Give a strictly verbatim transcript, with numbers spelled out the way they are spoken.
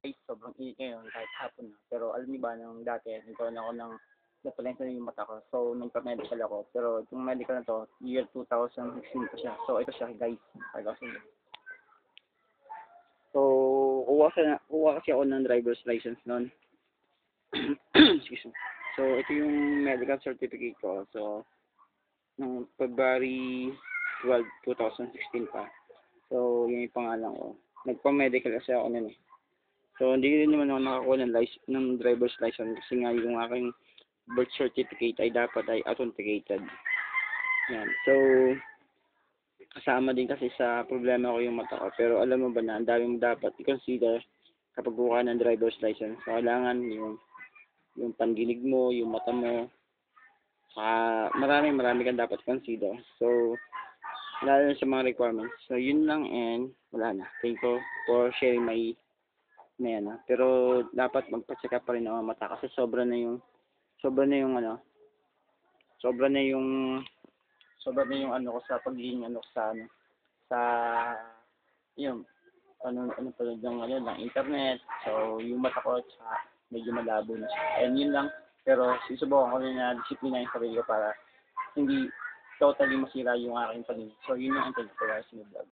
Guys, sobrang init ngayon kahit hapon na. Pero alam niyo ba, nung dati, nagkaroon ako ng napalensya na yung mata ko. So, nagpa-medical ako. Pero itong medical na to, year two thousand sixteen pa siya. So, ito siya guys. Pag-asin. So, kuha kasi, kuha kasi ako ng driver's license noon. Excuse me. So, ito yung medical certificate ko. So, noong February twelfth, twenty sixteen pa. So, yun yung pangalan ko. Nagpa-medical kasi ako nun eh. So, hindi rin naman ako nakakuha ng, license, ng driver's license kasi nga yung aking birth certificate ay dapat ay authenticated. Yan. So, kasama din kasi sa problema ko yung mata ko. Pero alam mo ba na, ang dami mo dapat i-consider kapag buka ng driver's license. So, kailangan yung, yung pandinig mo, yung mata mo, saka marami marami kang dapat consider. So, lalo sa mga requirements. So, yun lang and wala na. Thank you for sharing my na yan, ah. Pero dapat magpa-check up pa rin ang mata kasi sobra na yung sobra na yung ano sobra na yung sobra na yung ano ko sa pagiging ano sa ano sa yung ano ano pala ng ano ng internet. So yung mata ko sa medyo malabo na siya. And yun lang, pero susubukan ko rin na disiplina yung sarili ko para hindi totally masira yung aking paningin. So yun yung intend ko guys sa vlog.